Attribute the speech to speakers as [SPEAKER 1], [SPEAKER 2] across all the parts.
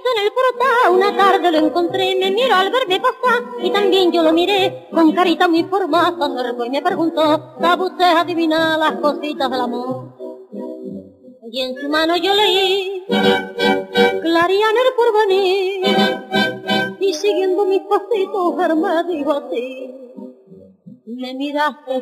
[SPEAKER 1] en el portal, una tarde lo encontré, me miró al verme pasar y también yo lo miré con carita muy formal. Cuando y me preguntó, ¿sabe usted adivinar las cositas del amor? Y en su mano yo leí, clarían el porvenir, y siguiendo mis pasitos, él me dijo así, me miraste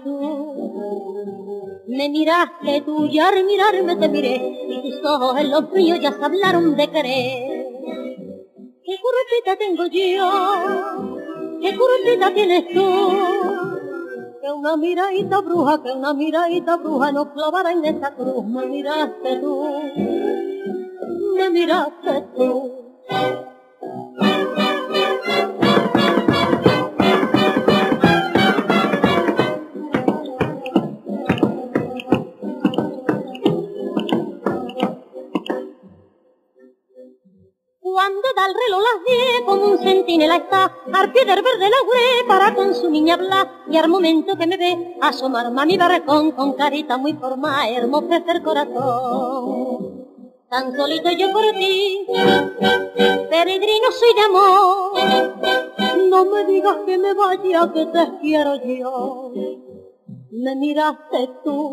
[SPEAKER 1] tú, y al mirarme te miré, y tus ojos en los míos ya se hablaron de querer. ¿Qué currupita tengo yo? ¿Qué currupita tienes tú? Que una miradita bruja nos clavará en esta cruz. Me miraste tú, me miraste tú. Cuando da el reloj las 10, como un centinela está al pie del verde laurel para con su niña hablar, y al momento que me ve asomarme a mi barracón con carita muy formal, hermoso es el corazón. Tan solito yo por ti, peregrino soy de amor, no me digas que me vaya, que te quiero yo. Me miraste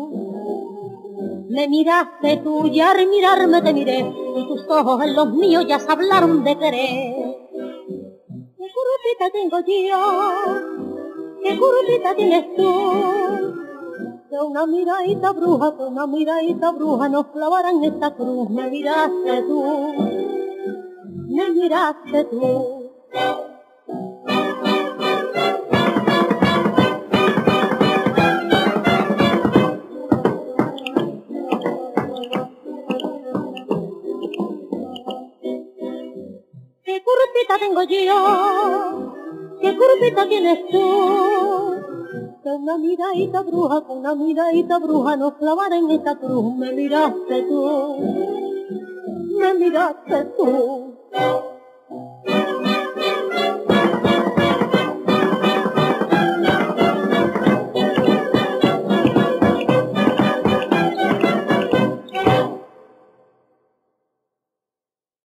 [SPEAKER 1] tú, y al mirarme te miré, y tus ojos en los míos ya se hablaron de querer. ¿Qué currupita tengo yo? ¿Qué currupita tienes tú? Que una miradita bruja nos clavará en esta cruz. Me miraste tú, me miraste tú. ¿Qué currupita tengo yo? ¿Qué currupita tienes tú? Que una miradita bruja nos clavará en esta cruz. Me miraste tú, me miraste tú.